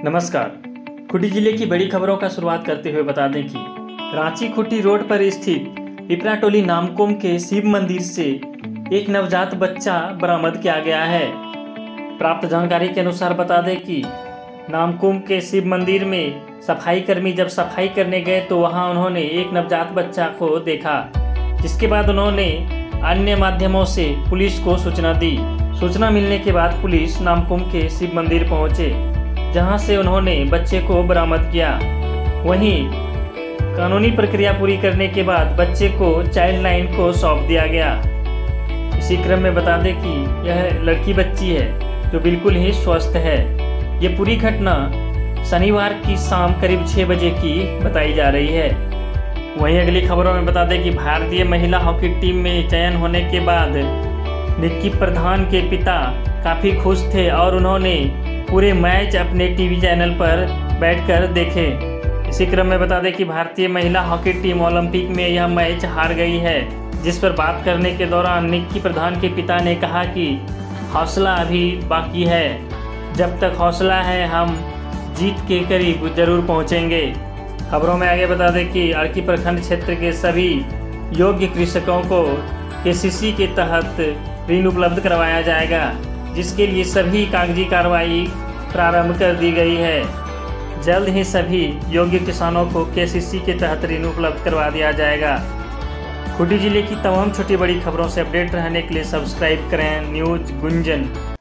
नमस्कार। खूंटी जिले की बड़ी खबरों का शुरुआत करते हुए बता दें कि रांची खूंटी रोड पर स्थित पिपरा टोली नामकुम के शिव मंदिर से एक नवजात बच्चा बरामद किया गया है। प्राप्त जानकारी के अनुसार बता दें कि नामकुम के शिव मंदिर में सफाई कर्मी जब सफाई करने गए तो वहां उन्होंने एक नवजात बच्चा को देखा, जिसके बाद उन्होंने अन्य माध्यमों से पुलिस को सूचना दी। सूचना मिलने के बाद पुलिस नामकुम के शिव मंदिर पहुंचे, जहां से उन्होंने बच्चे को बरामद किया। वहीं कानूनी प्रक्रिया पूरी करने के बाद बच्चे को चाइल्ड लाइन को सौंप दिया गया। इसी क्रम में बता दें कि यह लड़की बच्ची है जो बिल्कुल ही स्वस्थ है। ये पूरी घटना शनिवार की शाम करीब 6 बजे की बताई जा रही है। वहीं अगली खबरों में बता दें कि भारतीय महिला हॉकी टीम में चयन होने के बाद निक्की प्रधान के पिता काफ़ी खुश थे और उन्होंने पूरे मैच अपने टीवी चैनल पर बैठकर देखे। इसी क्रम में बता दें कि भारतीय महिला हॉकी टीम ओलंपिक में यह मैच हार गई है, जिस पर बात करने के दौरान निक्की प्रधान के पिता ने कहा कि हौसला अभी बाकी है, जब तक हौसला है हम जीत के करीब जरूर पहुंचेंगे। खबरों में आगे बता दें कि अर्की प्रखंड क्षेत्र के सभी योग्य कृषकों को केसीसी के तहत ऋण उपलब्ध करवाया जाएगा, जिसके लिए सभी कागजी कार्रवाई प्रारंभ कर दी गई है। जल्द ही सभी योग्य किसानों को केसीसी के तहत ऋण उपलब्ध करवा दिया जाएगा। खूंटी जिले की तमाम छोटी बड़ी खबरों से अपडेट रहने के लिए सब्सक्राइब करें न्यूज़ गुंजन।